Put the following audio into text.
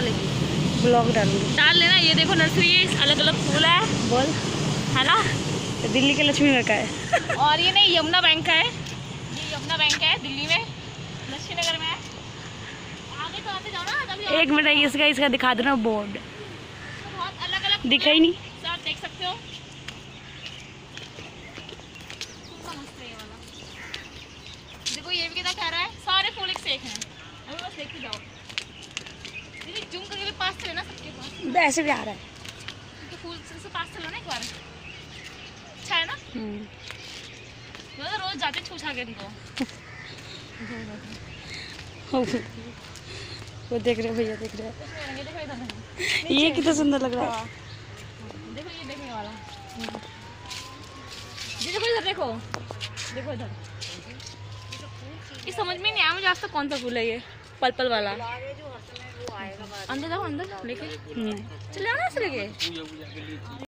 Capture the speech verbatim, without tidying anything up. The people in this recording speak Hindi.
डालेगी? ब्लॉग डालूंगी। डाल लेना। ये देखो नर्सरी अलग अलग फूल है। बोल है ना। दिल्ली के लक्ष्मी नगर का है। और ये नहीं यमुना बैंक का है। ये यमुना बैंक है दिल्ली में, लक्ष्मी नगर में है। आगे तो आते जाओ ना तभी। एक मिनट इसका इसका दिखा देना बोर्ड। बहुत अलग अलग दिखा ही नहीं। आप देख सकते हो। देखो ये भी कितना कह रहा है, सारे फूल एक से एक हैं। अभी बस देखते जाओ। दीदी जूम करके भी पास चले ना सबके पास। ऐसे भी आ रहा है तो फूल से पास चलो ना एक बार। अच्छा है ना। मैं तो रोज जाते छू छा के इनको। वो देख रहे भैया, देख रहे ये देखो इधर। ये कितना सुंदर लग रहा है। देखो ये देखने वाला। ये देखो इधर, देखो देखो इधर। ये समझ में नहीं आया मुझे आज तक कौन सा फूल है ये पर्पल वाला। अंदर जाओ, अंदर लेके चले आओ ना, लेके